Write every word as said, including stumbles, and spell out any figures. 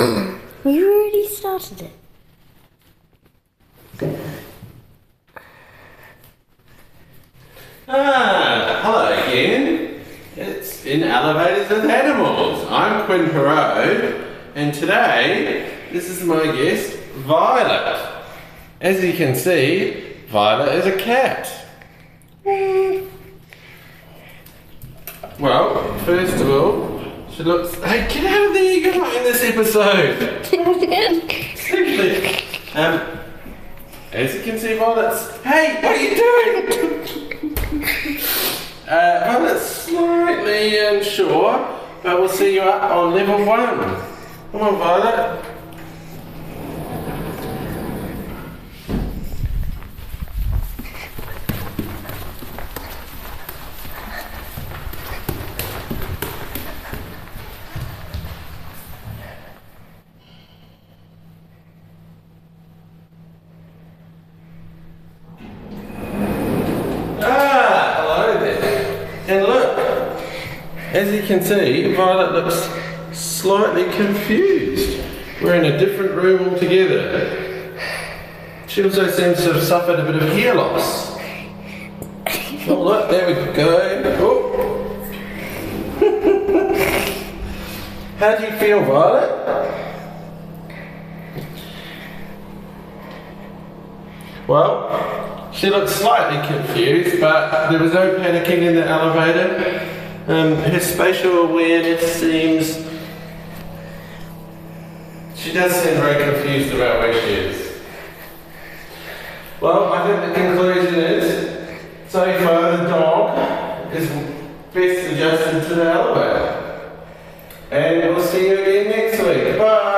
You already started it. Ah, hello again. It's in Elevators with Animals. I'm Quinn Perot, and today this is my guest, Violet. As you can see, Violet is a cat. Well, first of all, she looks. Hey, get out of there! You're not in this episode. Seriously. Um, as you can see, Violet's. Hey, what are you doing? uh, Violet's slightly unsure, but we'll see you up on level one. Come on, Violet. And look, as you can see, Violet looks slightly confused. We're in a different room altogether. She also seems to have suffered a bit of hair loss. Oh look, there we go. Oh. How do you feel, Violet? Well, she looks slightly confused, but there was no panicking in the elevator. Um, her spatial awareness seems... She does seem very confused about where she is. Well, I think the conclusion is, so far the dog is best adjusted to the elevator. And we'll see you again next week. Bye!